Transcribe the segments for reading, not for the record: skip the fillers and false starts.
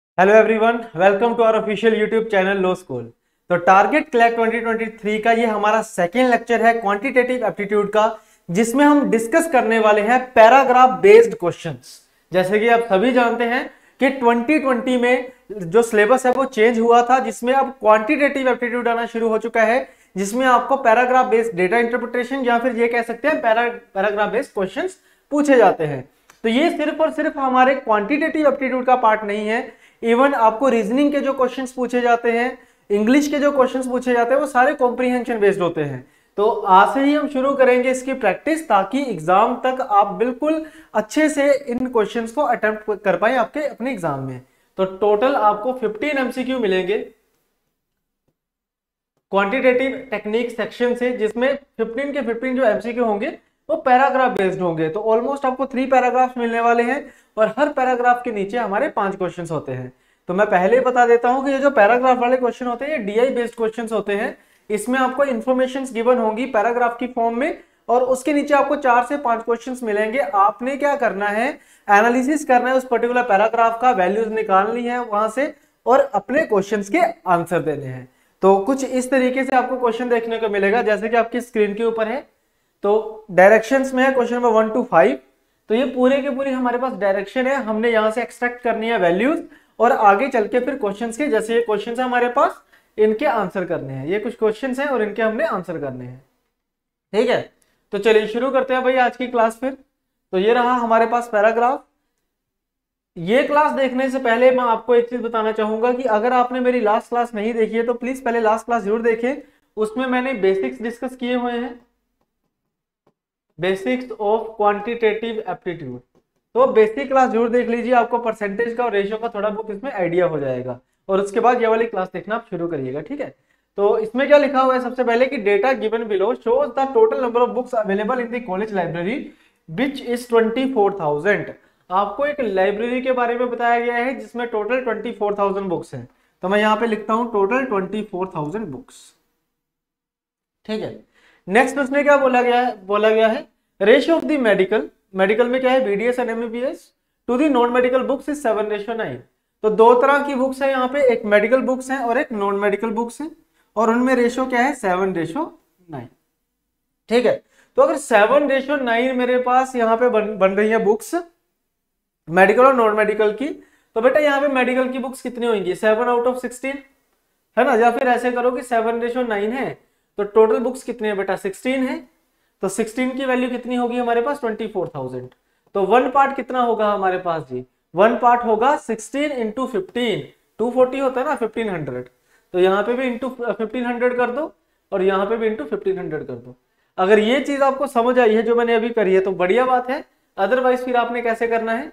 Hello everyone, welcome to our official YouTube channel law school. तो target क्लैक 2023 का ये हमारा सेकेंड लेक्चर है क्वांटिटेटिव एप्टीट्यूड का, जिसमें हम डिस्कस करने वाले हैं पैराग्राफ बेस्ड क्वेश्चंस। जैसे कि आप सभी जानते हैं कि 2020 में जो सिलेबस है वो चेंज हुआ था, जिसमें अब क्वांटिटेटिव एप्टीट्यूड आना शुरू हो चुका है, जिसमें आपको पैराग्राफ बेस्ड डेटा इंटरप्रिटेशन या फिर ये कह सकते हैं पैराग्राफ बेस्ड क्वेश्चंस पूछे जाते हैं। तो ये सिर्फ और सिर्फ हमारे क्वांटिटेटिव एप्टीट्यूड का पार्ट नहीं है, इवन आपको रीजनिंग के जो क्वेश्चंस पूछे जाते हैं, इंग्लिश के जो क्वेश्चंस पूछे जाते हैं, वो सारे कॉम्प्रीहेंशन बेस्ड होते हैं। तो आज से ही हम शुरू करेंगे इसकी प्रैक्टिस, ताकि एग्जाम तक आप बिल्कुल अच्छे से इन क्वेश्चंस को अटेम्प्ट कर पाए आपके अपने एग्जाम में। तो टोटल आपको 15 एमसीक्यू मिलेंगे क्वांटिटेटिव टेक्निक सेक्शन से, जिसमें 15 के 15 जो एमसीक्यू होंगे वो पैराग्राफ बेस्ड होंगे। तो ऑलमोस्ट आपको 3 पैराग्राफ मिलने वाले हैं और हर पैराग्राफ के नीचे हमारे 5 क्वेश्चन होते हैं। तो मैं पहले ही बता देता हूं कि ये जो पैराग्राफ वाले क्वेश्चन होते हैं ये डीआई बेस्ड क्वेश्चन होते हैं। इसमें आपको इन्फॉर्मेशन गिवन होंगी पैराग्राफ की फॉर्म में, और उसके नीचे आपको 4 से 5 क्वेश्चन मिलेंगे। आपने क्या करना है, एनालिसिस करना है उस पर्टिकुलर पैराग्राफ का, वैल्यूज निकालनी है वहां से और अपने क्वेश्चंस के आंसर देने हैं। तो कुछ इस तरीके से आपको क्वेश्चन देखने को मिलेगा, जैसे कि आपकी स्क्रीन के ऊपर है। तो डायरेक्शंस में है क्वेश्चन नंबर 1 to 5। तो ये पूरे के पूरे हमारे पास डायरेक्शन है, हमने यहां से एक्सट्रैक्ट करनी है वैल्यूज और आगे चल के फिर क्वेश्चंस के, जैसे ये क्वेश्चंस है हमारे पास, इनके आंसर करने हैं। ये कुछ क्वेश्चंस हैं और इनके हमने आंसर करने हैं। ठीक है, तो चलिए शुरू करते हैं भाई आज की क्लास फिर। तो ये रहा हमारे पास पैराग्राफ। ये क्लास देखने से पहले मैं आपको एक चीज बताना चाहूंगा कि अगर आपने मेरी लास्ट क्लास नहीं देखी है तो प्लीज पहले लास्ट क्लास जरूर देखें। उसमें मैंने बेसिक्स डिस्कस किए हुए हैं, बेसिक्स ऑफ क्वांटिटेटिव एप्टीट्यूड। तो बेसिक क्लास जरूर देख लीजिए, आपको परसेंटेज का और रेशियो का थोड़ा बहुत इसमें आइडिया हो जाएगा, और उसके बाद ये वाली क्लास देखना आप शुरू करिएगा। ठीक है, तो इसमें क्या लिखा हुआ है सबसे पहले कि data given below shows the total number of books available in the college library which is 24,000। आपको एक लाइब्रेरी के बारे में बताया गया है जिसमें टोटल 24,000 बुक्स हैं। तो मैं यहाँ पे लिखता हूँ टोटल 24,000 बुक्स। ठीक है, नेक्स्ट उसने क्या बोला गया है रेशियो ऑफ द मेडिकल में क्या है, BDS and MBBS to the non medical books is 7:9। तो दो तरह की बुक्स है यहाँ पे, एक मेडिकल बुक्स है और एक नॉन मेडिकल बुक्स है, और उनमें रेशियो क्या है 7:9। ठीक है, तो अगर 7:9 मेरे पास यहाँ पे बन रही है बुक्स मेडिकल और नॉन मेडिकल की, तो बेटा यहाँ पे मेडिकल की बुक्स कितनी होंगी 7/16, है ना। या फिर ऐसे करो कि 7:9 है तो टोटल बुक्स कितनी है बेटा 16 है, तो 16 की वैल्यू कितनी होगी हमारे पास 24,000। तो वन पार्ट कितना होगा हमारे पास जी, वन पार्ट होगा 16 इंटू 15, 240 होता है ना 1500। तो यहाँ पे भी इंटू 1500 कर दो और यहाँ पे भी इंटू 1500 कर दो। अगर ये चीज आपको समझ आई है जो मैंने अभी करी है तो बढ़िया बात है, अदरवाइज फिर आपने कैसे करना है,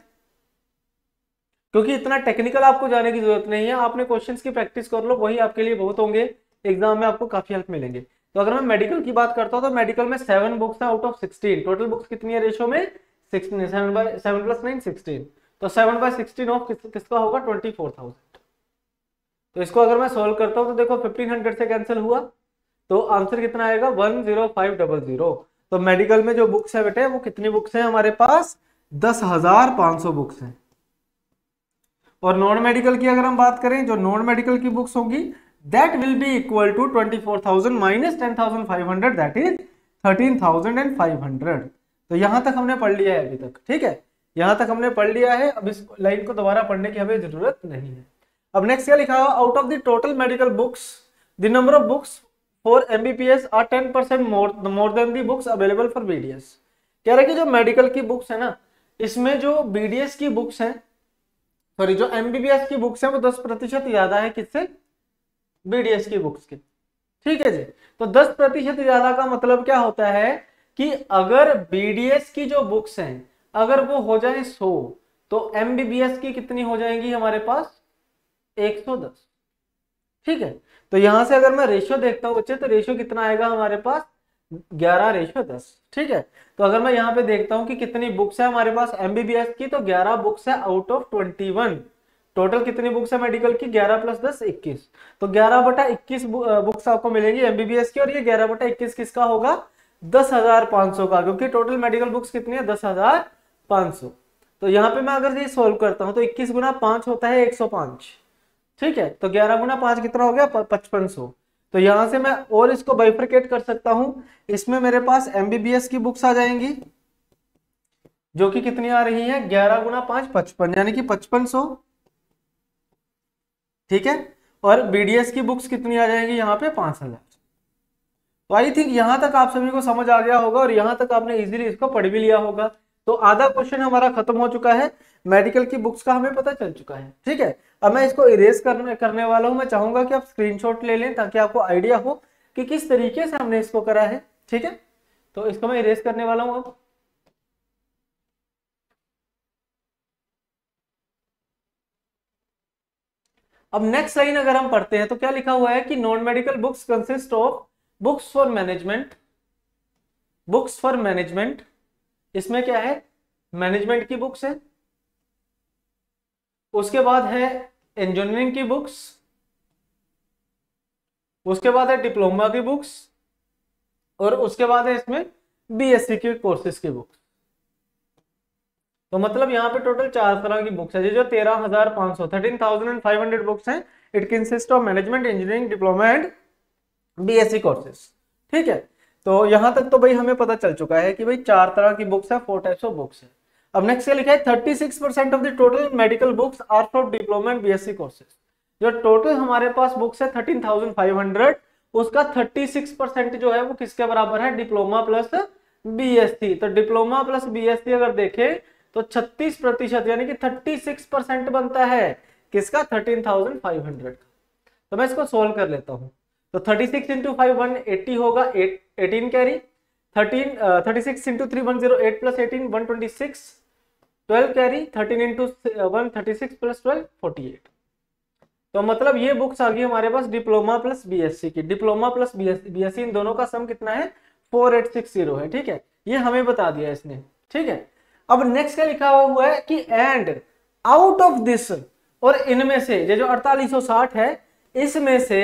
क्योंकि इतना टेक्निकल आपको जाने की जरूरत नहीं है, आपने क्वेश्चंस की प्रैक्टिस कर लो, वही आपके लिए बहुत होंगे, एग्जाम में आपको काफी हेल्प मिलेंगे। तो अगर मैं मेडिकल की बात करता हूं तो मेडिकल में 7 बुक्स है आउट ऑफ 16। टोटल बुक्स कितनी है रेशियो में 16, 7 + 9 16। तो 7/16 ऑफ किसका होगा 24,000। तो इसको अगर मैं सोल्व करता हूं तो देखो 1500 से कैंसिल हुआ, तो आंसर कितना आएगा 10500। तो मेडिकल में जो बुक्स है बेटे वो कितनी बुक्स है हमारे पास 10,500 बुक्स हैं। और नॉन मेडिकल की अगर हम बात करें, जो नॉन मेडिकल की बुक्स होंगी that will be equal to 24,000 minus 10,500 that is 13,500। तो यहां तक हमने पढ़ लिया है अभी तक। ठीक है, यहां तक हमने पढ़ लिया है, अब इस लाइन को दोबारा पढ़ने की हमें जरूरत नहीं है। अब नेक्स्ट क्या लिखा हुआ, out of the total medical books the number of books for MBBS are 10% more than the books available for BDS. कह रहे कि जो मेडिकल की बुक्स है ना, इसमें जो बीडीएस की बुक्स हैं, सॉरी जो एमबीबीएस की बुक्स है वो 10% ज्यादा है किससे, बीडीएस की बुक्स के। ठीक है जी, तो 10% ज्यादा का मतलब क्या होता है कि अगर बीडीएस की जो बुक्स हैं अगर वो हो जाए 100, तो एमबीबीएस की कितनी हो जाएंगी हमारे पास 110। ठीक है, तो यहां से अगर मैं रेशियो देखता हूं बच्चे, तो रेशियो कितना आएगा हमारे पास 11:10। ठीक है, तो अगर मैं यहाँ पे देखता हूँ कि कितनी बुक्स है हमारे पास एमबीबीएस की, तो 11 बुक्स है आउट ऑफ 21। टोटल कितनी बुक्स है मेडिकल की 11 + 10 21। तो 11/21 बुक्स आपको मिलेंगी एमबीबीएस की, और ये 11/21 किसका होगा 10,500 का, क्योंकि टोटल मेडिकल बुक्स कितनी है 10,500। तो यहाँ पे मैं अगर ये सोल्व करता हूँ तो 21 गुना 5 होता है 105, ठीक है। तो 11 गुना 5 कितना हो गया 5500। तो यहाँ से मैं और इसको बाइफरकेट कर सकता हूँ, इसमें मेरे पास एमबीबीएस की बुक्स आ जाएंगी जो कि कितनी आ रही है 11 गुना 5 55, यानी कि 5500, ठीक है। और बीडीएस की बुक्स कितनी आ जाएंगी यहाँ पे 5000। तो आई थिंक यहां तक आप सभी को समझ आ गया होगा और यहां तक आपने इजीली इसको पढ़ भी लिया होगा। तो आधा क्वेश्चन हमारा खत्म हो चुका है, मेडिकल की बुक्स का हमें पता चल चुका है, ठीक है। अब मैं इसको इरेज करने वाला हूं। मैं चाहूंगा कि आप स्क्रीनशॉट ले लें ताकि आपको आइडिया हो कि किस तरीके से हमने इसको करा है, ठीक है। तो इसको मैं इरेज करने वाला हूं अब। अब नेक्स्ट लाइन अगर हम पढ़ते हैं तो क्या लिखा हुआ है कि non medical books consist of books for management, books for management, इसमें क्या है मैनेजमेंट की बुक्स है, उसके बाद है इंजीनियरिंग की बुक्स, उसके बाद है डिप्लोमा की बुक्स, और उसके बाद है इसमें बीएससी के कोर्सेज की बुक्स। तो मतलब यहाँ पे टोटल 4 तरह की बुक्स है। ये जो 13,500 बुक्स हैं, it consist of management, engineering, diploma and BSc courses, ठीक है। तो यहां तक तो भाई हमें पता चल चुका है कि भाई 4 तरह की बुक्स है, 4 टाइप्स ऑफ बुक्स है। अब नेक्स्ट क्या लिखा है 36% of the total medical books are for diploma and BSc courses. जो टोटल हमारे पास बुक्स है 13,500, उसका 36% जो है वो किसके बराबर है डिप्लोमा प्लस बीएससी। तो डिप्लोमा प्लस बीएससी अगर देखें तो 36% यानी कि 36% बनता है किसका 13,500 का। तो मैं इसको सोल्व कर लेता हूं। तो 36 इंटू 5 180 होगा, 18 carry, 36 into 3 108 plus 18 126, 12 carry, 13 into 1 36 plus 12 48। तो मतलब ये बुक्स आ गई हमारे पास डिप्लोमा प्लस बीएससी की। डिप्लोमा प्लस बीएससी इन दोनों का सम कितना है 4860 है, ठीक है। ये हमें बता दिया इसने, ठीक है। अब नेक्स्ट क्या लिखा हुआ है कि एंड आउट ऑफ दिस, और इनमें से ये जो 4860 है इसमें से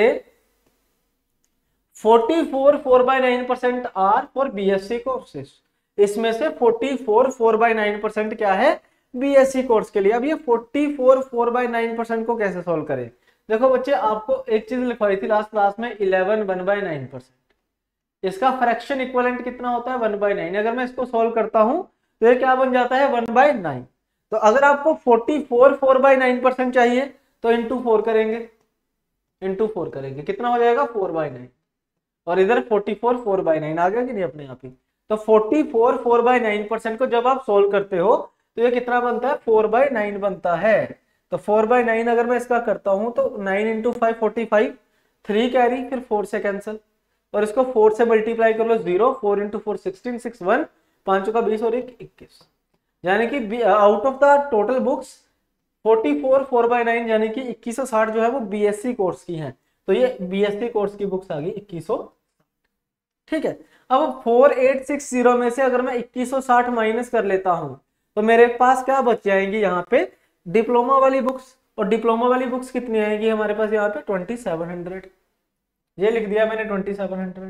44 4/9% आर फॉर बीएससी कोर्सेज। इसमें से 44 4/9% क्या है बीएससी कोर्स के लिए। अब ये 44 4/9% को कैसे सोल्व करें। देखो बच्चे आपको एक चीज लिखवाई थी लास्ट क्लास में 11 1/9%, इसका फ्रैक्शन इक्विवेलेंट कितना होता है 1/9। अगर मैं इसको सोल्व करता हूं तो ये क्या बन जाता है 1/9। तो अगर आपको 44 4/9% चाहिए तो इंटू 4 करेंगे, इंटू 4 करेंगे कितना हो जाएगा 4/9, और इधर 44 4/9 आ गया कि नहीं अपने आप ही। तो 44 4/9% को जब आप सोल्व करते हो तो ये कितना बनता है 4/9 बनता है। तो 4/9 अगर मैं इसका करता हूं तो 9 इंटू 5 45, 3 कैरी, फिर 4 से कैंसिल, और इसको 4 से मल्टीप्लाई कर लो 0, 4 इंटू 4 16, 6 1 5 का 20 और 1 21, यानी कि out of the total books 44 4/9 यानी कि 2160 जो है वो बीएससी कोर्स की हैं। तो ये बीएससी कोर्स की बुक्स आ गई 2100, ठीक है। अब 4860 में से अगर मैं 2160 माइनस कर लेता हूं तो मेरे पास क्या बच जाएंगी यहाँ पे डिप्लोमा वाली बुक्स, और डिप्लोमा वाली बुक्स कितनी आएंगी हमारे पास यहाँ पे 2700। ये लिख दिया मैंने 2700,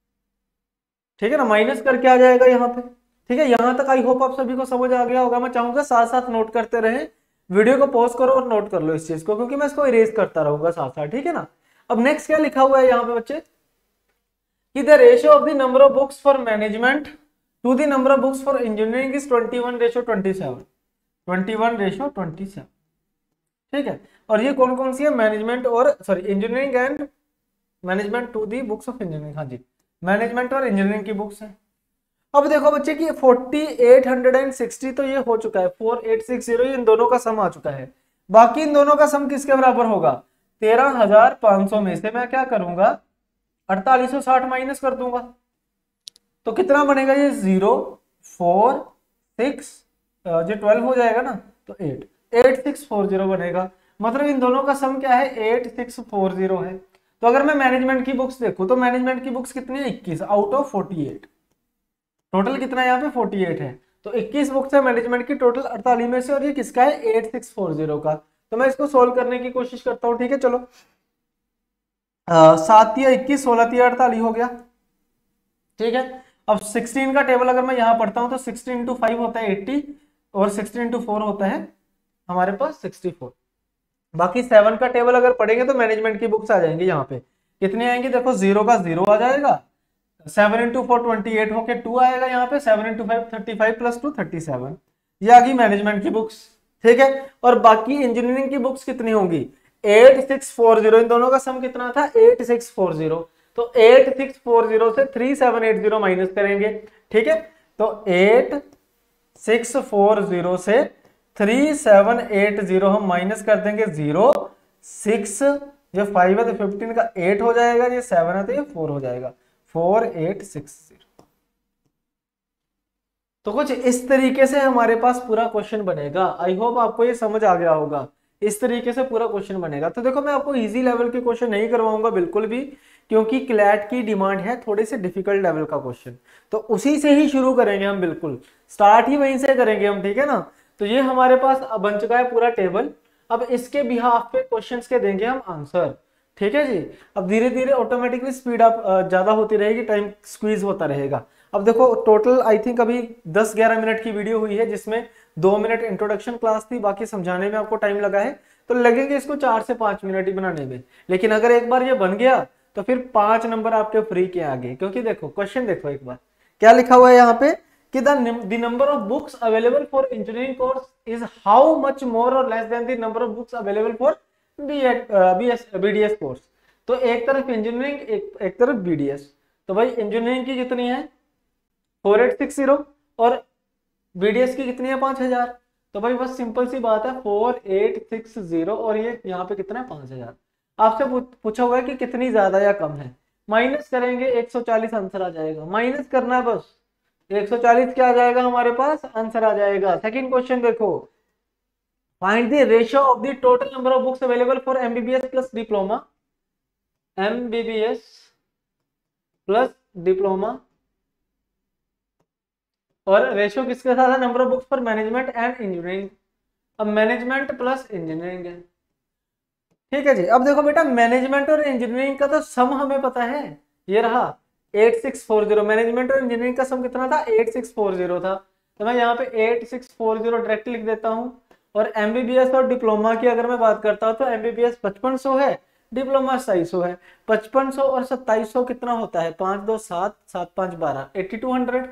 ठीक है ना, माइनस करके आ जाएगा यहाँ पे, ठीक है। यहां तक आई होप आप सभी को समझ आ गया होगा। मैं चाहूंगा साथ साथ नोट करते रहे, वीडियो को पॉज करो और नोट कर लो इस चीज को, क्योंकि मैं इसको इरेज करता रहूंगा साथ साथ, ठीक है ना। अब नेक्स्ट क्या लिखा हुआ है यहाँ पे बच्चे कि the ratio of the number of books for management to the number of books for engineering is 21:27, 21:27, ठीक है। और ये कौन कौन सी है मैनेजमेंट और sorry engineering and management to the books of engineering, हाँ जी मैनेजमेंट और इंजीनियरिंग की बुक्स है। अब देखो बच्चे कि 4860 तो ये हो चुका है, 4860 इन दोनों का सम आ चुका है। बाकी इन दोनों का सम किसके बराबर होगा 13,500 में से मैं क्या करूंगा 4860 माइनस कर दूंगा। तो कितना बनेगा ये 0 4 6 जो 12 हो जाएगा ना, तो 8 8640 बनेगा। मतलब इन दोनों का सम क्या है 8640 है। तो अगर मैं मैनेजमेंट की बुक्स देखूं तो मैनेजमेंट की बुक्स कितनी है 21 आउट ऑफ 48, टोटल कितना है यहाँ पे 48 है। तो 21 बुक्स है मैनेजमेंट की टोटल 48 में से, और ये किसका है 8640 का। तो मैं इसको सोल्व करने की कोशिश करता हूँ, ठीक है। चलो 7 या 21 16 या 48 हो गया, ठीक है। अब 16 का टेबल अगर मैं यहाँ पढ़ता हूँ तो 16 इंटू 5 होता है 80, और 16 इंटू 4 होता है हमारे पास 64। बाकी 7 का टेबल अगर पढ़ेंगे तो मैनेजमेंट की बुक्स आ जाएंगी। यहाँ पे कितनी आएंगी देखो, 0 का 0 आ जाएगा, 7 इंटू 4 28 होके 2 आएगा, यहाँ पे 7 इंटू 5 35 प्लस 2 37। ये आ गई मैनेजमेंट की बुक्स, ठीक है। और बाकी इंजीनियरिंग की बुक्स कितनी होंगी, 8640, इन दोनों का सम कितना था 8640, तो 8640 से 3780 माइनस करेंगे, ठीक है। तो 8640 से 3780 हम माइनस कर देंगे 0, 6, जो 5 है तो 15 का 8 हो जाएगा, ये 7 है तो ये 4 हो जाएगा, 4860। तो कुछ इस तरीके से हमारे पास पूरा क्वेश्चन बनेगा। आई होप आपको ये समझ आ गया होगा, इस तरीके से पूरा क्वेश्चन बनेगा। तो देखो मैं आपको इजी लेवल के क्वेश्चन नहीं करवाऊंगा बिल्कुल भी, क्योंकि क्लैट की डिमांड है थोड़े से डिफिकल्ट लेवल का क्वेश्चन, तो उसी से ही शुरू करेंगे हम, बिल्कुल स्टार्ट ही वहीं से करेंगे हम, ठीक है ना। तो ये हमारे पास बन चुका है पूरा टेबल। अब इसके बिहाफ पे क्वेश्चंस के देंगे हम आंसर, ठीक है जी। अब धीरे धीरे ऑटोमेटिकली स्पीड अप ज्यादा होती रहेगी, टाइम स्क्वीज होता रहेगा। अब देखो टोटल आई थिंक अभी 10-11 मिनट की वीडियो हुई है, जिसमें 2 मिनट इंट्रोडक्शन क्लास थी, बाकी समझाने में आपको टाइम लगा है, तो लगेंगे इसको 4 से 5 मिनट ही बनाने में। लेकिन अगर एक बार ये बन गया तो फिर 5 नंबर आपके फ्री के आगे, क्योंकि देखो क्वेश्चन देखो एक बार क्या लिखा हुआ है यहाँ पे कि the number of books available for engineering course is how much more और less than the number of books available for BDS course. तो एक तरफ इंजीनियरिंग, एक तरफ बीडीएस, तो भाई इंजीनियरिंग की कितनी है 4860 और बीडीएस की कितनी है 5000। तो भाई बस सिंपल सी बात है 4860 और ये यहाँ पे कितना है 5000। आपसे पूछा हुआ है कि कितनी ज्यादा या कम है, माइनस करेंगे 140 आंसर आ जाएगा, माइनस करना है बस 140 क्या आ जाएगा हमारे पास आंसर आ जाएगा। सेकंड क्वेश्चन देखो, find the ratio of the total number of books available for MBBS plus diploma, MBBS plus diploma, और रेशियो किसके साथ है number of books for management and engineering. अब मैनेजमेंट प्लस इंजीनियरिंग है, ठीक है जी। अब देखो बेटा मैनेजमेंट और इंजीनियरिंग का तो सम हमें पता है, ये रहा 8640, मैनेजमेंट और इंजीनियरिंग का सम कितना था 8640 था, तो मैं यहाँ पे 8640 डायरेक्ट लिख देता हूँ। और एमबीबीएस और डिप्लोमा की अगर मैं बात करता हूँ तो एमबीबीएस 5500 है, डिप्लोमा 2700 है। 5500 और 2700 कितना होता है 5 2 7 7 5 12, 8200,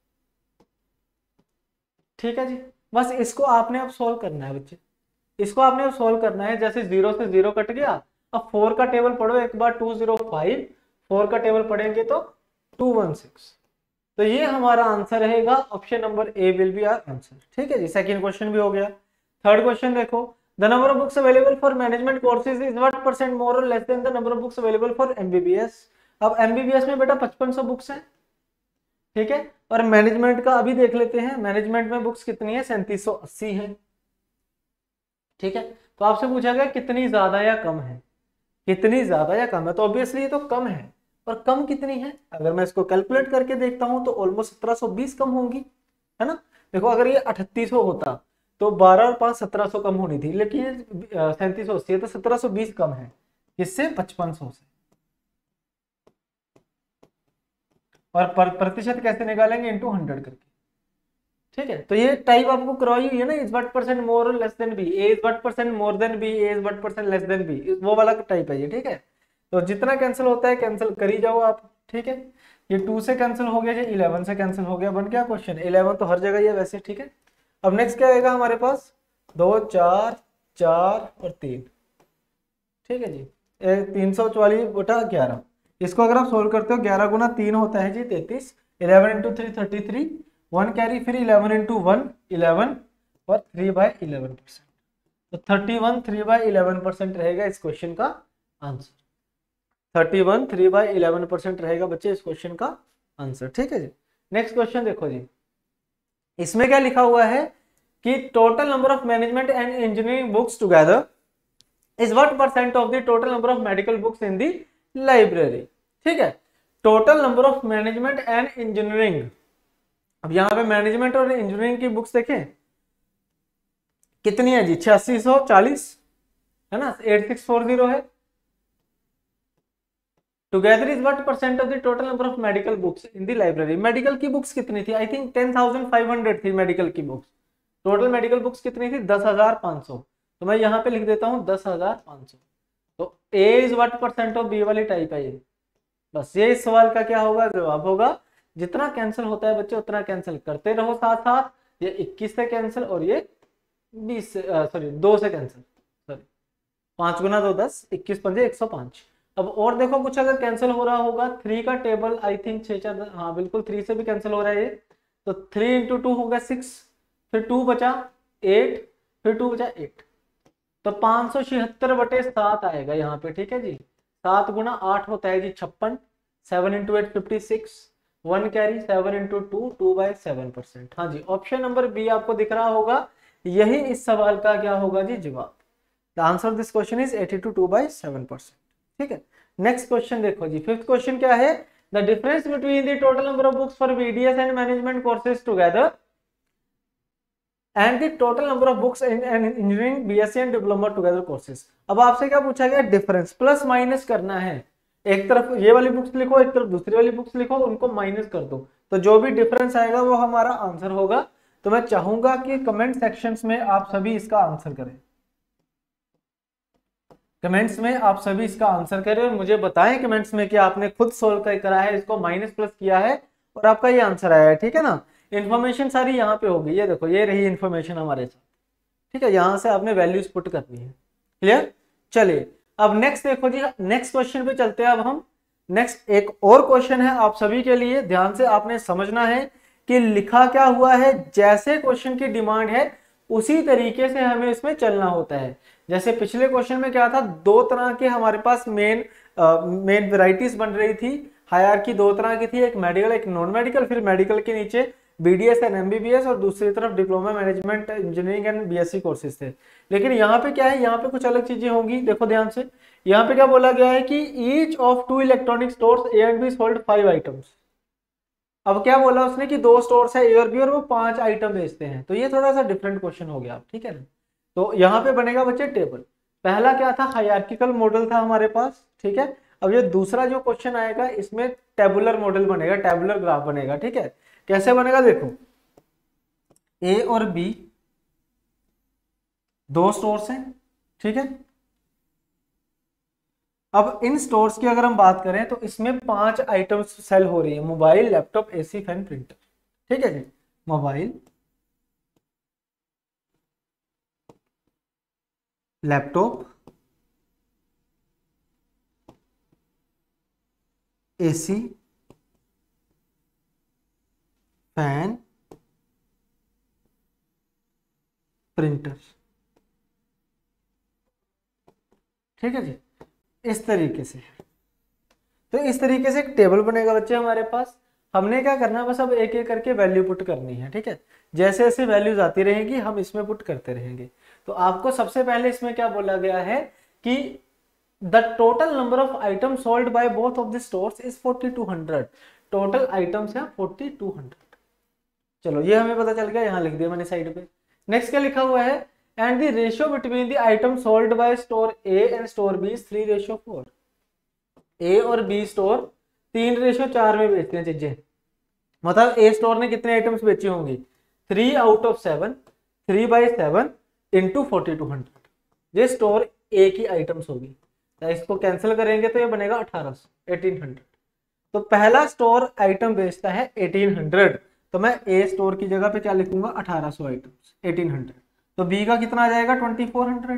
ठीक है जी। बस इसको आपने अब सोल्व करना है बच्चे, इसको आपने अब सोल्व करना है। जैसे 0 से 0 कट गया, अब 4 का टेबल पढ़ो एक बार 205, 4 का टेबल पढ़ेंगे तो 216, तो ये हमारा आंसर रहेगा, option number A will be our answer, ठीक है जी। सेकंड क्वेश्चन भी हो गया। थर्ड क्वेश्चन देखो, the number of books available for management courses is what percent more और less than the number of books available for MBBS. अब MBBS में बेटा 5500 बुक्स हैं, ठीक है, और मैनेजमेंट का अभी देख लेते हैं, मैनेजमेंट में बुक्स कितनी है 3780 है, ठीक है। तो आपसे पूछा गया कितनी ज्यादा या कम है, कितनी ज्यादा या कम है, तो ऑब्वियसली ये तो कम है। और कम कितनी है, अगर मैं इसको कैलकुलेट करके देखता हूं तो ऑलमोस्ट 1720 कम होंगी, है ना। देखो अगर ये 3800 होता तो 12 और 5 1700 कम होनी थी, लेकिन 3780 है तो 1720 कम है, किससे 5500 से। और प्रतिशत कैसे निकालेंगे इनटू 100 करके, ठीक है। तो ये टाइप आपको करवाई हुई है ना, इज व्हाट परसेंट मोर और less than B, A is what percent more than B, A is what percent less than B, वो वाला टाइप है ये, ठीक है। तो जितना कैंसिल होता है कैंसिल करी जाओ आप, ठीक है। ये 2 से कैंसिल हो गया, ये 11 से कैंसिल हो गया, बन गया क्वेश्चन। 11 तो हर जगह ही है वैसे, ठीक है। अब नेक्स्ट क्या आएगा हमारे पास 2 4 4 और 3, ठीक है जी। 344 बटा 11, इसको अगर आप सोल्व करते हो 11 गुना 3 होता है जी 33, 11 इंटू 3 33, 1 कैरी, फिर 11 इंटू 1 11 और 3/11%, तो 31 3/11% रहेगा इस क्वेश्चन का आंसर। 31 3/11% रहेगा बच्चे इस क्वेश्चन का आंसर, ठीक है जी। नेक्स्ट क्वेश्चन देखो जी, इसमें क्या लिखा हुआ है कि total number of management and engineering books together is what percent of the total number of medical books in the library, ठीक है। Total number of management and engineering, अब यहां पे मैनेजमेंट और इंजीनियरिंग की बुक्स देखें कितनी है जी 8640 है ना, 8640 है। Together is what percent of the total number of medical books in the library. Medical की बुक्स कितनी थी, आई थिंक 10,500 थी मेडिकल की बुक्स, टोटल मेडिकल बुक्स कितनी थी 10,500, तो मैं यहाँ पे लिख देता हूँ 10,500। तो A is what percent of B वाली टाइप है ये। बस ये इस सवाल का क्या होगा, जवाब होगा। जितना कैंसिल होता है बच्चे उतना कैंसिल करते रहो साथ साथ। ये 21 से कैंसिल और ये 20 से सॉरी 2 से कैंसिल, सॉरी 5 गुना 2 10, 21 पंजे 105। अब और देखो कुछ अगर कैंसिल हो रहा होगा, 3 का टेबल आई थिंक 6 4, हाँ बिल्कुल 3 से भी कैंसिल हो रहा है ये। तो 3 इंटू 2 हो गया 6, फिर 2 बचा 8, फिर 2 बचा 8, तो 576/7 आएगा यहाँ पे। ठीक है जी, 7 गुना 8 होता है जी 56, 7 इंटू 8 56, 1 कैरी, 7 इंटू 2 2/7%। हाँ जी, ऑप्शन नंबर बी आपको दिख रहा होगा, यही इस सवाल का क्या होगा जी जवाब। The answer of this question is 82 2/7%। ठीक है, नेक्स्ट क्वेश्चन देखो जी, फिफ्थ क्वेश्चन क्या है, the difference between the total number of books for BDS and management courses together and the total number of books in engineering BSc and diploma together courses. अब आपसे क्या पूछा गया, difference plus minus करना है। एक तरफ ये वाली बुक्स लिखो, एक तरफ दूसरी वाली बुक्स लिखो, उनको माइनस कर दो, तो जो भी डिफरेंस आएगा वो हमारा आंसर होगा। तो मैं चाहूंगा कि कमेंट सेक्शंस में आप सभी इसका आंसर करें, कमेंट्स में आप सभी इसका आंसर करें और मुझे बताएं कमेंट्स में कि आपने खुद सोल्व करा है, इसको माइनस प्लस किया है और आपका ये आंसर आया है। ठीक है ना, इन्फॉर्मेशन सारी यहाँ पे होगी, ये देखो ये रही इन्फॉर्मेशन हमारे साथ। ठीक है, यहाँ से आपने वैल्यूज पुट करनी है। क्लियर, चलिए अब नेक्स्ट देखो जी, नेक्स्ट क्वेश्चन पे चलते हैं। अब हम नेक्स्ट एक और क्वेश्चन है आप सभी के लिए, ध्यान से आपने समझना है कि लिखा क्या हुआ है, जैसे क्वेश्चन की डिमांड है उसी तरीके से हमें इसमें चलना होता है। जैसे पिछले क्वेश्चन में क्या था, दो तरह के हमारे पास मेन वेराइटीज बन रही थी, हायरार्की दो तरह की थी, एक मेडिकल एक नॉन मेडिकल, फिर मेडिकल के नीचे बीडीएस एंड एमबीबीएस और दूसरी तरफ diploma management engineering and BSc courses थे। लेकिन यहाँ पे क्या है, यहाँ पे कुछ अलग चीजें होंगी, देखो ध्यान से। यहाँ पे क्या बोला गया है कि each of 2 electronic stores A and B sold 5 items. अब क्या बोला उसने कि 2 स्टोर्स है ए और बी और वो 5 आइटम बेचते हैं, तो ये थोड़ा सा डिफरेंट क्वेश्चन हो गया। ठीक है ना, तो यहाँ पे बनेगा बच्चे टेबल। पहला क्या था, हायरार्किकल मॉडल था हमारे पास। ठीक है, अब ये दूसरा जो क्वेश्चन आएगा इसमें टेबुलर मॉडल बनेगा, टेबुलर ग्राफ बनेगा। ठीक है, कैसे बनेगा देखो, ए और बी 2 स्टोर्स हैं। ठीक है, अब इन स्टोर्स की अगर हम बात करें तो इसमें 5 आइटम्स सेल हो रही है, mobile, laptop, AC, fan, printer. ठीक है जी, mobile, laptop, AC, fan, printer. ठीक है जी, इस तरीके से। तो इस तरीके से एक टेबल बनेगा बच्चे हमारे पास। हमने क्या करना है, बस अब एक एक करके वैल्यू पुट करनी है। ठीक है, जैसे जैसे वैल्यूज आती रहेंगी हम इसमें पुट करते रहेंगे। तो आपको सबसे पहले इसमें क्या बोला गया है कि the total number of item sold by both of the stores is 4200। Total items है 4200। चलो ये हमें पता चल गया, यहाँ लिख दिया मैंने साइड पे। नेक्स्ट क्या लिखा हुआ है, and the ratio between the item sold by store A and store B is 3:4। A और बी स्टोर 3:4 में बेचते हैं चीजें। मतलब ए स्टोर ने कितने आइटम्स बेची होंगी, 3 आउट ऑफ 7, 3/7 इंटू 4200। ये स्टोर ए की आइटम्स होगी, तो इसको कैंसिल करेंगे तो ये बनेगा 1800। तो पहला स्टोर आइटम बेचता है 1800, तो मैं ए स्टोर की जगह पे क्या लिखूंगा, 1800 आइटम्स 1800। तो बी का कितना आ जाएगा 2400।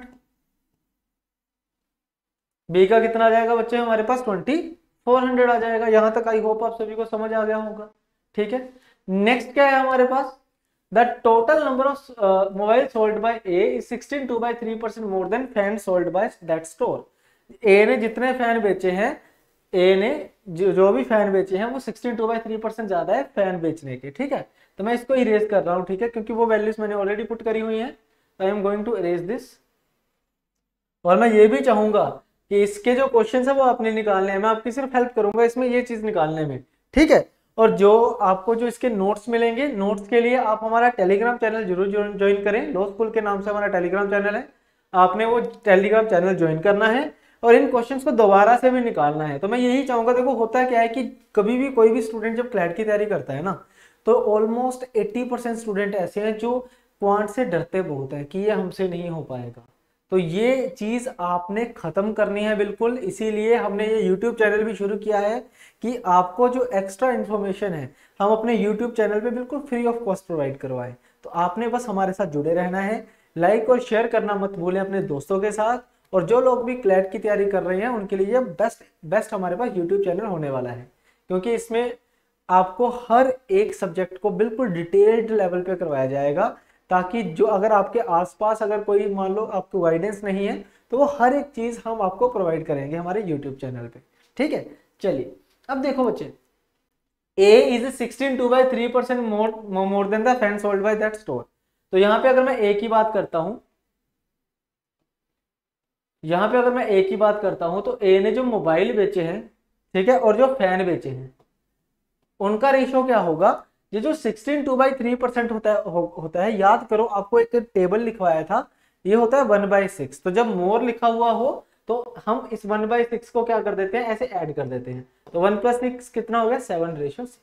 बी का कितना आ जाएगा बच्चे हमारे पास 2400 आ जाएगा। यहां तक आई होप आप सभी को समझ आ गया होगा। ठीक है, नेक्स्ट क्या है हमारे पास, the total number of mobile sold by A is 16 2/3% more than fan sold by that store. A ने जितने फैन बेचे हैं, ए ने जो भी फैन बेचे हैं वो 16 2/3% ज्यादा है फैन बेचने के। ठीक है, तो मैं इसको इरेज कर रहा हूं। ठीक है, क्योंकि वो वैल्यूज मैंने ऑलरेडी पुट करी हुई है, I am going to erase this. और मैं ये भी चाहूंगा कि इसके जो क्वेश्चन है वो आपने निकालने हैं, मैं आपकी सिर्फ हेल्प करूंगा इसमें ये चीज निकालने में। ठीक है, और जो आपको जो इसके नोट्स मिलेंगे, नोट्स के लिए आप हमारा टेलीग्राम चैनल जरूर ज्वाइन करें। लॉ स्कूल के नाम से हमारा टेलीग्राम चैनल है, आपने वो टेलीग्राम चैनल ज्वाइन करना है और इन क्वेश्चंस को दोबारा से भी निकालना है। तो मैं यही चाहूंगा, देखो होता क्या है कि कभी भी कोई भी स्टूडेंट जब क्लैट की तैयारी करता है ना, तो ऑलमोस्ट 80% स्टूडेंट ऐसे हैं जो क्वांट से डरते बहुत है कि ये हमसे नहीं हो पाएगा। तो ये चीज आपने खत्म करनी है बिल्कुल, इसीलिए हमने ये YouTube चैनल भी शुरू किया है कि आपको जो एक्स्ट्रा इन्फॉर्मेशन है हम अपने YouTube चैनल पे बिल्कुल फ्री ऑफ कॉस्ट प्रोवाइड करवाएं। तो आपने बस हमारे साथ जुड़े रहना है, लाइक और शेयर करना मत भूलें अपने दोस्तों के साथ। और जो लोग भी क्लैट की तैयारी कर रहे हैं उनके लिए बेस्ट हमारे पास यूट्यूब चैनल होने वाला है, क्योंकि इसमें आपको हर एक सब्जेक्ट को बिल्कुल डिटेल्ड लेवल पे करवाया जाएगा, ताकि जो अगर आपके आसपास अगर कोई मान लो आपको गाइडेंस नहीं है तो वो हर एक चीज हम आपको प्रोवाइड करेंगे हमारे यूट्यूब चैनल पे। ठीक है, चलिए अब देखो बच्चे, A is 16.2/3% more than the fan sold by that store। तो यहाँ पे अगर मैं A की बात करता हूं, यहाँ पे अगर मैं A की बात करता हूं तो A ने जो मोबाइल बेचे हैं, ठीक है, और जो फैन बेचे हैं, उनका रेशियो क्या होगा। ये जो 16.2/3% होता है, याद करो आपको एक टेबल लिखवाया था, ये होता है 1/6। तो जब मोर लिखा हुआ हो तो हम इस 1/6 को क्या कर देते हैं, ऐसे ऐड कर देते हैं। तो 1 + 6 कितना हो गया, 7/6।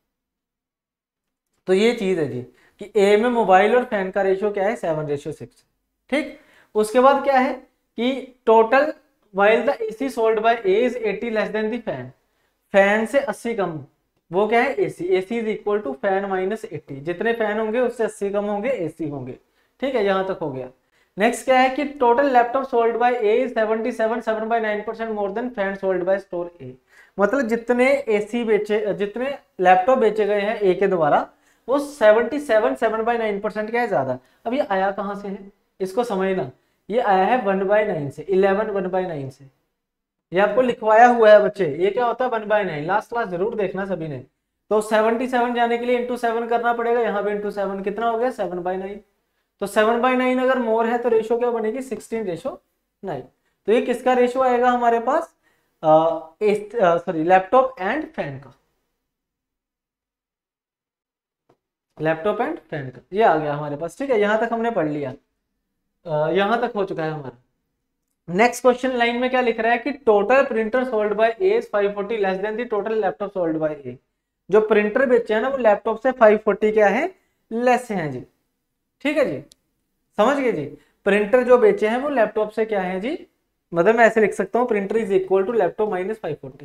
तो ये चीज है जी कि ए में मोबाइल और फैन का रेशियो क्या है, 7/6। ठीक, उसके बाद क्या है कि total while the AC sold by A is 80 less than the fan. Fan से 80 कम, वो क्या है, AC. AC is equal to fan minus 80। जितने फैन होंगे उससे 80 कम होंगे एसी होंगे। ठीक है, यहां तक हो गया। नेक्स्ट क्या है कि total laptop sold by A is 77.9% more than fan sold by store A. मतलब जितने एसी बेचे, जितने लैपटॉप बेचे गए हैं ए के द्वारा, वो 77.9% क्या है, ज्यादा। अब ये आया कहां से है, इसको समझना। ये आया है 1/9 से, 11 1/9 से। ये आपको लिखवाया हुआ है बच्चे, ये क्या होता है 1/9। लास्ट क्लास जरूर देखना सभी ने। तो 77 जाने के लिए इंटू 7 करना पड़ेगा, यहाँ पे इंटू 7 कितना हो गया, 7/9। तो 7/9 अगर मोर है तो रेशो क्या बनेगी, 16:9। तो ये किसका रेशो आएगा हमारे पास, सॉरी लैपटॉप एंड फैन का। लैपटॉप एंड फैन का ये आ गया हमारे पास। ठीक है, यहां तक हमने पढ़ लिया, यहां तक हो चुका है हमारा। नेक्स्ट क्वेश्चन लाइन में क्या लिख रहा है कि total printer sold by A is 540 less than the total laptop sold by A. जो प्रिंटर बेचे हैं ना वो लैपटॉप से 540 क्या है, लेस हैं जी। ठीक है जी, समझ गए जी। प्रिंटर जो बेचे हैं वो लैपटॉप से क्या है जी, मतलब मैं ऐसे लिख सकता हूं, printer is equal to laptop minus 540।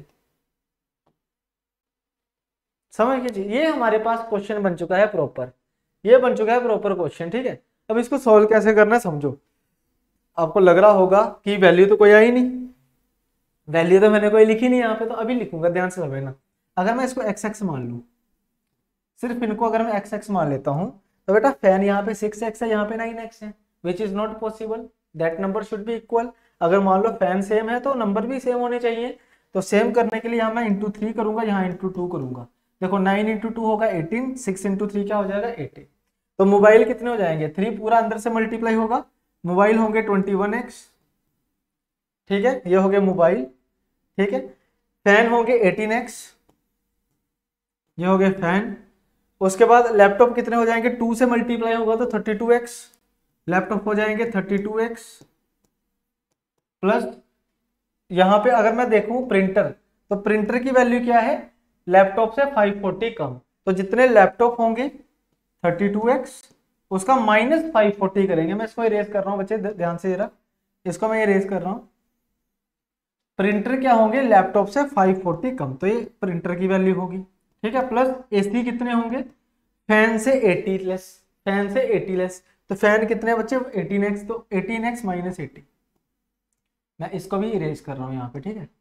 समझ गए जी, ये हमारे पास क्वेश्चन बन चुका है प्रॉपर, ये बन चुका है प्रॉपर क्वेश्चन। ठीक है, अब इसको सॉल्व कैसे करना है समझो। आपको लग रहा होगा कि वैल्यू तो कोई आई नहीं, वैल्यू तो मैंने कोई लिखी नहीं यहाँ पे, तो अभी लिखूंगा, ध्यान से समझना। अगर मैं इसको x मान लूं, सिर्फ इनको अगर मैं x मान लेता हूं, तो बेटा फैन यहाँ पे 6x है, यहाँ पे 9x है, which is not possible, that number should be equal. अगर मान लो फैन सेम है तो नंबर भी सेम होने चाहिए। तो सेम करने के लिए यहाँ मैं इंटू 3 करूंगा, यहाँ इंटू 2 करूंगा। देखो 9 × 2 होगा 18, 6 × 3 क्या हो जाएगा 18। तो मोबाइल कितने हो जाएंगे, 3 पूरा अंदर से मल्टीप्लाई होगा, मोबाइल होंगे 21x। ठीक है, ये हो गए मोबाइल। ठीक है, फैन होंगे 18x, ये हो गए फैन। उसके बाद लैपटॉप कितने हो जाएंगे, 2 से मल्टीप्लाई होगा तो 32x, लैपटॉप हो जाएंगे 32x प्लस, यहां पे अगर मैं देखूं प्रिंटर, तो प्रिंटर की वैल्यू क्या है, लैपटॉप से 540 कम। तो जितने लैपटॉप होंगे 32x, उसका माइनस 540 करेंगे। मैं इसको इरेज कर रहा हूं बच्चे, ध्यान से जरा, इसको मैं इरेज कर रहा हूं। प्रिंटर क्या होंगे, लैपटॉप से 540 कम, तो ये प्रिंटर की वैल्यू होगी। ठीक है, प्लस एसी कितने होंगे, फैन से 80 लेस, फैन से 80 लेस। तो फैन कितने बच्चे 18x, तो 18x माइनस 80। मैं इसको भी इरेज कर रहा हूं यहाँ पे। ठीक है,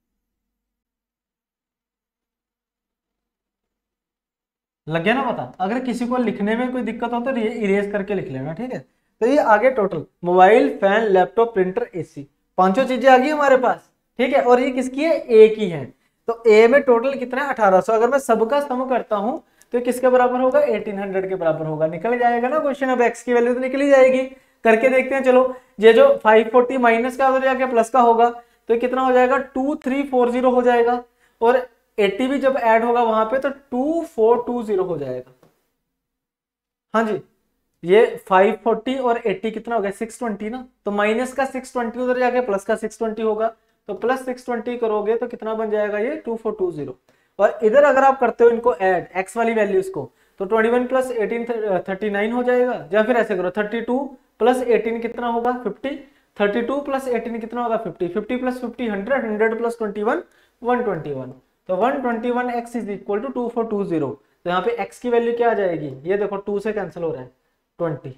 लग गया ना पता। अगर किसी को लिखने में कोई दिक्कत हो तो इरेज करके लिख लेना। ठीक है, तो ये आगे total mobile, fan, laptop, printer, AC, पांचों चीजें आ गई हमारे पास। ठीक है, और ये किसकी है, ए की है। तो ए में टोटल कितना है 1800। अगर मैं सबका सम करता हूं तो ये किसके बराबर होगा, 1800 के बराबर होगा। निकल जाएगा ना क्वेश्चन। अब एक्स की वैल्यू तो निकल ही जाएगी, करके देखते हैं। चलो, ये जो 540 माइनस का उधर जाके प्लस का होगा तो कितना हो जाएगा, 2340 हो जाएगा। और 80 भी जब ऐड होगा वहां पे तो 2420 हो जाएगा। हाँ जी, ये 540 और 80 कितना हो गया, 620 ना। तो माइनस का 620 उधर जाके प्लस का 620 होगा, तो प्लस 620 करोगे तो कितना बन जाएगा, ये 2420। और इधर अगर आप करते हो इनको ऐड, एक्स वाली वैल्यूज को, तो 21 प्लस 18 39 हो जाएगा, या फिर ऐसे करो 32 प्लस 18 कितना होगा 50, 32 प्लस 18 कितना होगा 50, 50 प्लस 50 100, 100 प्लस 21 121, तो 121x इज इक्वल टू 2420। तो यहाँ पे x की वैल्यू क्या आ जाएगी, ये देखो 2 से कैंसिल हो रहा है 20,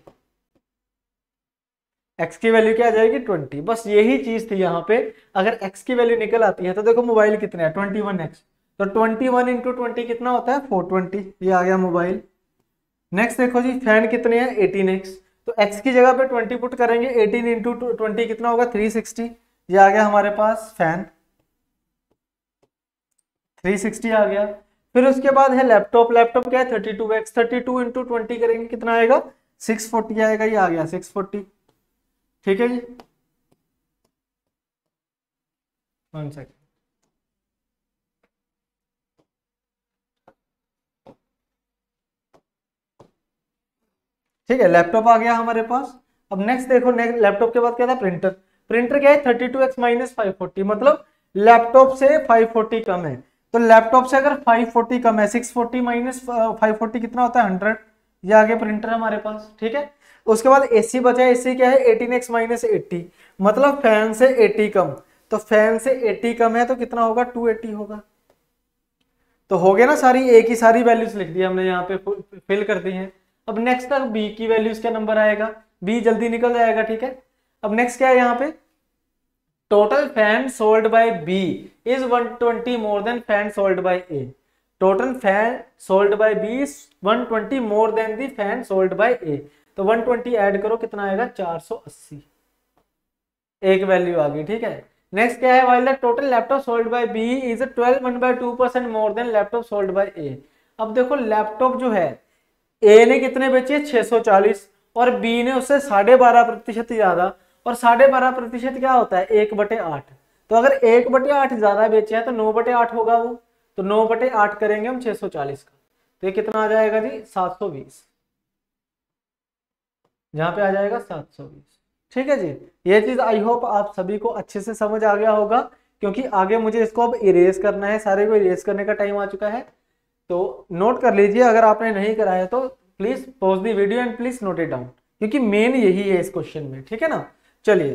x की वैल्यू क्या आ जाएगी 20। बस यही चीज थी यहाँ पे, अगर x की वैल्यू निकल आती है तो देखो मोबाइल कितने हैं 21x, तो 21 इंटू 20 कितना होता है 420, ये आ गया मोबाइल। नेक्स्ट देखो जी फैन कितने हैं 18x, तो x की जगह पे 20 पुट करेंगे, 18 इंटू 20 कितना होगा 360, ये आ गया हमारे पास फैन 360 आ गया। फिर उसके बाद है लैपटॉप, लैपटॉप क्या है 32x, 32 इंटू 20 करेंगे कितना आएगा 640 आएगा, ये आ गया 640। ठीक है जी, 1 सेकंड। ठीक है, लैपटॉप आ गया हमारे पास। अब नेक्स्ट देखो, नेक्स्ट लैपटॉप के बाद क्या था प्रिंटर, प्रिंटर क्या है 32x माइनस 540, मतलब लैपटॉप से 540 कम है, तो लैपटॉप से अगर 540 कम है 640 माइनस 540 कितना होता है 100, ये आ गया प्रिंटर हमारे पास। ठीक है, उसके बाद एसी बचा है, एसी क्या है 18x माइनस 80, मतलब फैन से 80 कम, तो फैन से 80 कम है तो कितना होगा 280 होगा। तो हो गया ना, सारी एक ही सारी वैल्यूज लिख दी हमने यहाँ पे फिल कर दी हैं। अब नेक्स्ट तक बी की वैल्यूज क्या नंबर आएगा, बी जल्दी निकल जाएगा। ठीक है, अब नेक्स्ट क्या है यहाँ पे, total fan sold by B is 120 more than fan sold by A, total fan sold by B is 120 more than the fan sold by A, तो 120 ऐड करो कितना आएगा 480, एक वैल्यू आ गई। ठीक है, नेक्स्ट क्या है, while the total laptop sold by B is 12.2% more than laptop sold by A. अब देखो लैपटॉप जो है ए ने कितने बेचे 640 और बी ने उससे 12.5% ज्यादा, और 12.5% क्या होता है 1/8, तो अगर 1/8 ज्यादा बेचे हैं तो 9/8 होगा वो, तो 9/8 करेंगे हम 640 का, तो ये कितना आ जाएगा जी 720, यहाँ पे आ जाएगा 720। ठीक है जी, ये चीज आई होप आप सभी को अच्छे से समझ आ गया होगा, क्योंकि आगे मुझे इसको अब इरेज करना है, सारे को इरेज करने का टाइम आ चुका है, तो नोट कर लीजिए, अगर आपने नहीं करा है तो please pause the video and please note it down, क्योंकि मेन यही है इस क्वेश्चन में। ठीक है ना, चलिए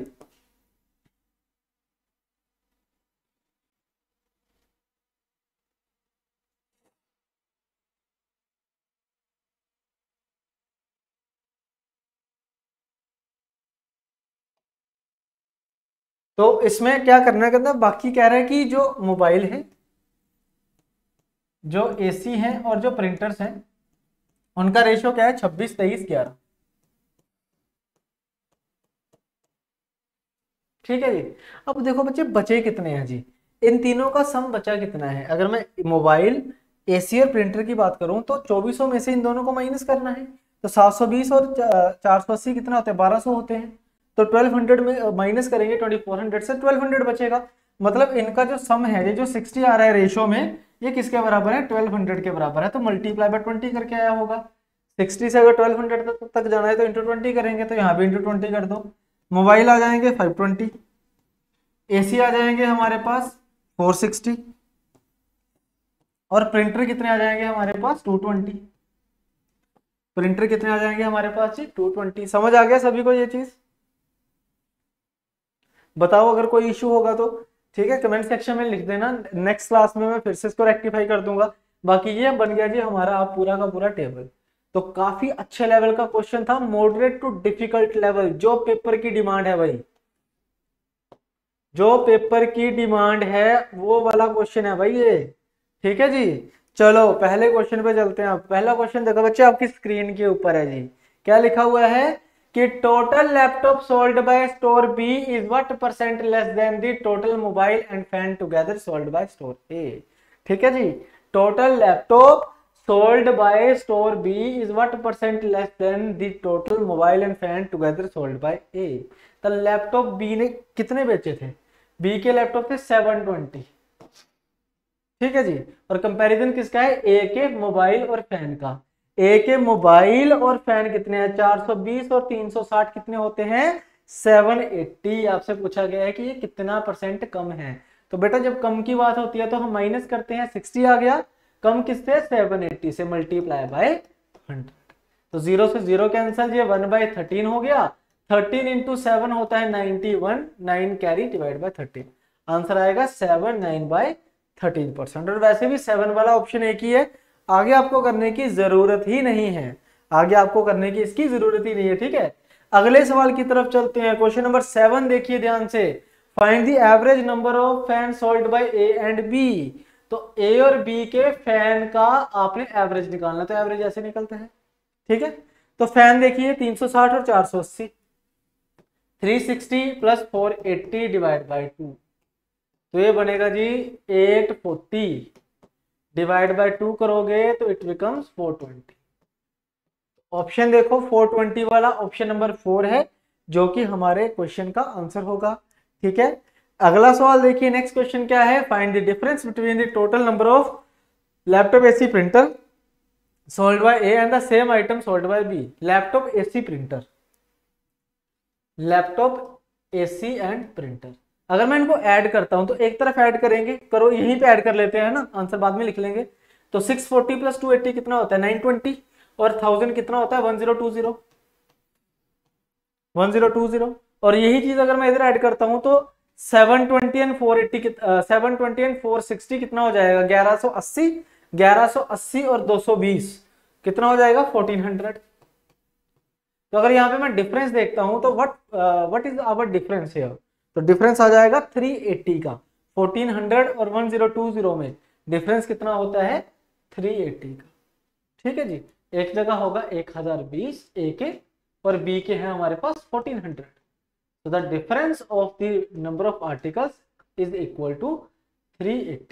तो इसमें क्या करना करना, बाकी कह रहा है कि जो मोबाइल है, जो एसी है और जो प्रिंटर्स हैं, उनका रेशियो क्या है 26 23 11। ठीक है जी, अब देखो बच्चे बचे कितने हैं जी, इन तीनों का सम बचा कितना है, अगर मैं मोबाइल एसी और प्रिंटर की बात करूं तो 2400 में से इन दोनों को माइनस करना है, तो 720 और 480 कितना होता है 1200 होते हैं, तो 1200 में माइनस करेंगे 2400 से 1200 बचेगा, मतलब इनका जो सम है, ये जो 60 आ रहा है रेशियो में, ये किसके बराबर है 1200 के बराबर है, तो मल्टीप्लाई बाय 20 करके आया होगा। 60 से अगर 1200 तक जाना है तो इंटू 20 करेंगे, तो यहाँ भी इंटू 20 कर दो। मोबाइल आ जाएंगे 520, एसी आ जाएंगे हमारे पास 460, और प्रिंटर कितने आ जाएंगे हमारे पास 220, प्रिंटर कितने आ जाएंगे हमारे पास जी 220। समझ आ गया सभी को ये चीज, बताओ अगर कोई इश्यू होगा तो। ठीक है, कमेंट सेक्शन में लिख देना, नेक्स्ट क्लास में मैं फिर से इसको रेक्टिफाई कर दूंगा। बाकी ये बन गया जी हमारा आप पूरा का पूरा टेबल, तो काफी अच्छे लेवल का क्वेश्चन था, मॉडरेट टू डिफिकल्ट लेवल, जो पेपर की डिमांड है भाई, जो पेपर की डिमांड है वो वाला क्वेश्चन है भाई ये। ठीक है जी, चलो पहले क्वेश्चन पे चलते हैं। आप पहला क्वेश्चन देखो बच्चे, आपकी स्क्रीन के ऊपर है जी, क्या लिखा हुआ है कि total laptop sold by store B is what percent less than the total mobile and fan together sold by store A. ठीक है जी, total laptop sold by store B is what percent less than the total mobile and fan together sold by A. तो laptop B ने कितने बेचे थे, B के laptop थे 720। ठीक है जी, और कंपैरिजन किसका है ए के मोबाइल और फैन का, ए के मोबाइल और फैन कितने हैं 420 और 360 कितने होते हैं 780। आपसे पूछा गया है कि ये कितना परसेंट कम है, तो बेटा जब कम की बात होती है तो हम माइनस करते हैं, 60 आ गया, कम किससे 780 से मल्टीप्लाई बाय 100। तो 0 से 0 कैंसिल, ये 1/13 हो गया। 13 इंटू 7 होता है 91, 9 कैरी डिवाइड बाय 13। आंसर आएगा 7 9/13%। और वैसे भी 7 वाला ऑप्शन एक ही है, आगे आपको करने की जरूरत ही नहीं है, आगे आपको करने की इसकी जरूरत ही नहीं है। ठीक है, अगले सवाल की तरफ चलते हैं। क्वेश्चन नंबर 7 देखिए ध्यान से। Find the average number of fan sold by A and B. तो ए और बी के फैन का आपने एवरेज निकालना, तो एवरेज ऐसे निकलता है। ठीक है, तो फैन देखिए 360 और 480, 360 प्लस 480 डिवाइड बाय 2, तो ये बनेगा जी 840 डिवाइड बाय 2 करोगे तो इट बिकम्स 420। ऑप्शन देखो 420 वाला ऑप्शन नंबर 4 है, जो कि हमारे क्वेश्चन का आंसर होगा। ठीक है, अगला सवाल देखिए। नेक्स्ट क्वेश्चन क्या है? Find the difference between the total number of laptop AC printer sold by A and the same item sold by B. Laptop AC printer, laptop AC and printer, अगर मैं इनको ऐड करता हूं तो एक तरफ ऐड करेंगे, करो यहीं पे ऐड कर लेते हैं ना, आंसर बाद में लिख लेंगे। तो 640 प्लस 280 कितना होता है? 920, और 1000 कितना होता है? 1020, 1020। और यही चीज अगर मैं इधर ऐड करता हूं तो 720 एंड 480 720 एंड 460 कितना हो जाएगा? 1180, 1180 और 220 कितना हो जाएगा? 1400। तो अगर यहाँ पे मैं डिफरेंस देखता हूं तो what is our difference here? तो डिफरेंस आ जाएगा 380 का। 1400 और 1020 में डिफरेंस कितना होता है? 380 का। ठीक है जी, एक जगह होगा 1020 ए के, और बी के हैं हमारे पास 1400। So the difference of the number of articles is equal to 380।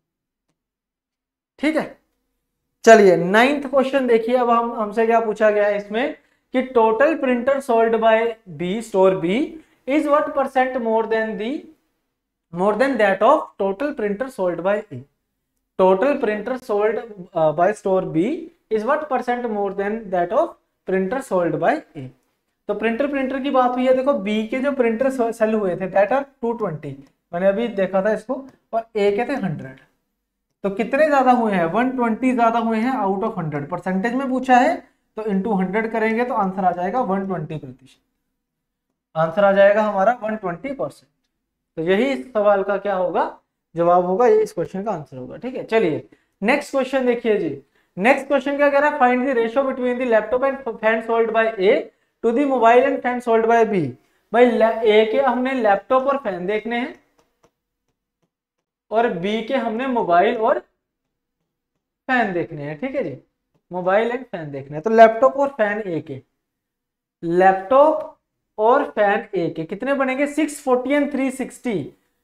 ठीक है, चलिए 9th क्वेश्चन देखिए। अब हमसे क्या पूछा गया है इसमें कि total printer sold by B, store B, is what percent more than that of total printer sold by A. Total printer sold by store B is what percent more than that of printer sold by A. तो printer की बात हुई है। देखो B के जो printer cell हुए थे दैट आर 220, मैंने अभी देखा था इसको, और ए के थे 100। तो कितने ज्यादा हुए हैं? 120 ज्यादा हुए हैं आउट ऑफ 100। परसेंटेज में पूछा है तो इंटू 100 करेंगे तो आंसर आ जाएगा 120%। आंसर आ जाएगा हमारा 120%। तो यही इस सवाल का क्या होगा? जवाब होगा, ये इस क्वेश्चन का आंसर होगा। ठीक है, चलिए नेक्स्ट क्वेश्चन देखिए जी। नेक्स्ट क्वेश्चन क्या कह रहा है? Find the ratio between the laptop and fan sold by A to the mobile and fan sold by B. भाई ए के हमने लैपटॉप और फैन देखने हैं, और बी के हमने मोबाइल और फैन देखने हैं। ठीक है जी, मोबाइल एंड फैन देखने हैं। तो लैपटॉप और फैन ए के, लैपटॉप और फैन ए के कितने बनेंगे? 640 एंड 360,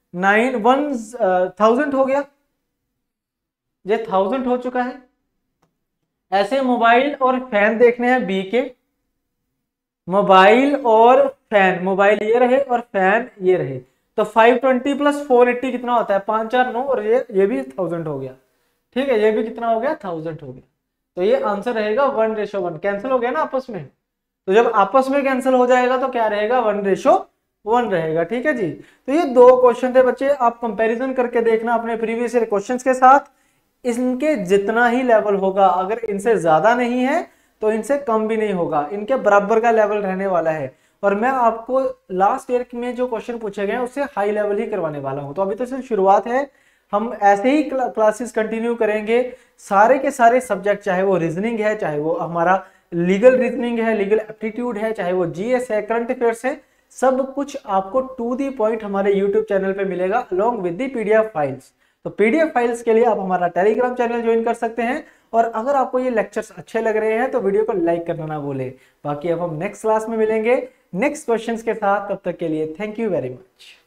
1000 हो गया, ये 1000 हो चुका है। ऐसे मोबाइल और फैन देखने हैं बी के, मोबाइल और फैन, मोबाइल ये रहे और फैन ये रहे। तो 520 प्लस 480 कितना होता है? 549, और ये भी 1000 हो गया। ठीक है, ये भी कितना हो गया? 1000 हो गया। तो ये आंसर रहेगा 1:1। कैंसिल हो गया ना आपस में, तो जब आपस में कैंसिल हो जाएगा तो क्या रहेगा? 1:1 रहेगा। ठीक है जी, तो ये दो क्वेश्चन थे बच्चे, आप कंपैरिजन करके देखना अपने प्रीवियस ईयर क्वेश्चंस के साथ। इनके जितना ही लेवल होगा, अगर इनसे ज्यादा नहीं है तो इनसे कम भी नहीं होगा, इनके बराबर का लेवल रहने वाला है। और मैं आपको लास्ट ईयर में जो क्वेश्चन पूछे गए हैं उससे हाई लेवल ही करवाने वाला हूं। तो अभी तो सिर्फ शुरुआत है, हम ऐसे ही क्लासेस कंटिन्यू करेंगे। सारे के सारे सब्जेक्ट, चाहे वो रीजनिंग है, चाहे वो हमारा लीगल रीजनिंग है, लीगल एप्टीट्यूड है, चाहे वो जीएस है, करंट अफेयर्स है, सब कुछ आपको टू दी पॉइंट हमारे यूट्यूब चैनल पे मिलेगा along with the PDF files. तो पीडीएफ फाइल्स के लिए आप हमारा टेलीग्राम चैनल ज्वाइन कर सकते हैं। और अगर आपको ये लेक्चर्स अच्छे लग रहे हैं तो वीडियो को लाइक करना ना भूलें। बाकी अब हम नेक्स्ट क्लास में मिलेंगे नेक्स्ट क्वेश्चंस के साथ, तब तक के लिए थैंक यू वेरी मच।